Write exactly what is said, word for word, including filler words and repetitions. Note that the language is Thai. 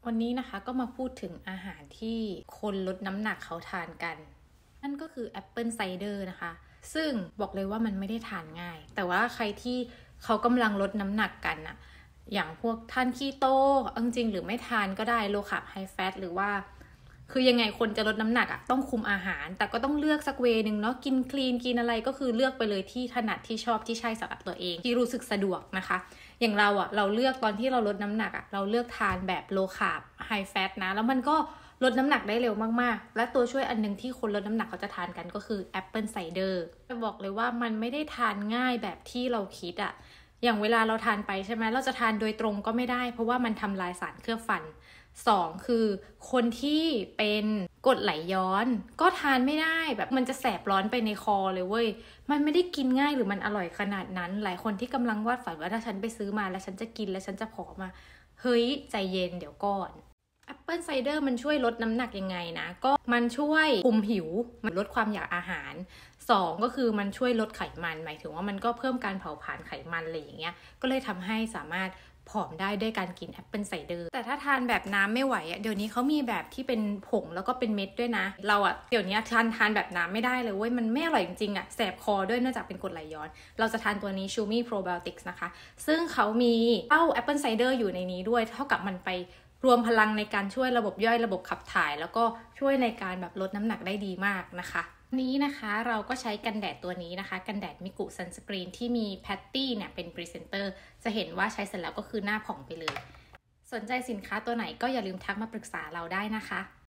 วันนี้นะคะก็มาพูดถึงอาหารที่คนลดน้ำหนักเขาทานกันนั่นก็คือแอปเปิลไซเดอร์นะคะซึ่งบอกเลยว่ามันไม่ได้ทานง่ายแต่ว่าใครที่เขากำลังลดน้ำหนักกันอะอย่างพวกทานคีโตจริงๆหรือไม่ทานก็ได้โลคาร์บไฮแฟตหรือว่าคือยังไงคนจะลดน้ำหนักอะต้องคุมอาหารแต่ก็ต้องเลือกสักเวนึงเนาะกินคลีนกินอะไรก็คือเลือกไปเลยที่ถนัดที่ชอบที่ใช่สำหรับตัวเองที่รู้สึกสะดวกนะคะอย่างเราอะเราเลือกตอนที่เราลดน้ำหนักอะเราเลือกทานแบบโลคาร์บไฮแฟตนะแล้วมันก็ลดน้ำหนักได้เร็วมากๆและตัวช่วยอันนึงที่คนลดน้ำหนักเขาจะทานกันก็คือแอปเปิลไซเดอร์จะบอกเลยว่ามันไม่ได้ทานง่ายแบบที่เราคิดอะอย่างเวลาเราทานไปใช่ไหมเราจะทานโดยตรงก็ไม่ได้เพราะว่ามันทำลายสารเคลือบฟันสองคือคนที่เป็นกรดไหลย้อนก็ทานไม่ได้แบบมันจะแสบร้อนไปในคอเลยเว้ยมันไม่ได้กินง่ายหรือมันอร่อยขนาดนั้นหลายคนที่กำลังวาดฝันว่าถ้าฉันไปซื้อมาแล้วฉันจะกินแล้วฉันจะผอมมาเฮ้ยใจเย็นเดี๋ยวก่อนแอปเปิลไซเดอร์มันช่วยลดน้ำหนักยังไงนะก็มันช่วยคุมหิวมันลดความอยากอาหารสองก็คือมันช่วยลดไขมันหมายถึงว่ามันก็เพิ่มการเผาผลาญไขมันอะไรอย่างเงี้ยก็เลยทำให้สามารถผอมได้ด้วยการกินแอปเปิลไซเดอร์แต่ถ้าทานแบบน้ำไม่ไหวอ่ะเดี๋ยวนี้เขามีแบบที่เป็นผงแล้วก็เป็นเม็ดด้วยนะเราอ่ะเดี๋ยวนี้ทานทานแบบน้ำไม่ได้เลยเว้ยมันไม่อร่อยจริงๆอ่ะแสบคอด้วยเนื่องจากเป็นกรดไหลย้อนเราจะทานตัวนี้ Shumi Probiotics นะคะซึ่งเขามีเต้าแอปเปิลไซเดอร์อยู่ในนี้ด้วยเท่ากับมันไปรวมพลังในการช่วยระบบย่อยระบบขับถ่ายแล้วก็ช่วยในการแบบลดน้ำหนักได้ดีมากนะคะนี้นะคะเราก็ใช้กันแดดตัวนี้นะคะกันแดดมิกุซันสกรีนที่มีแพตตี้เนี่ยเป็นพรีเซนเตอร์จะเห็นว่าใช้เสร็จแล้วก็คือหน้าผ่องไปเลยสนใจสินค้าตัวไหนก็อย่าลืมทักมาปรึกษาเราได้นะคะ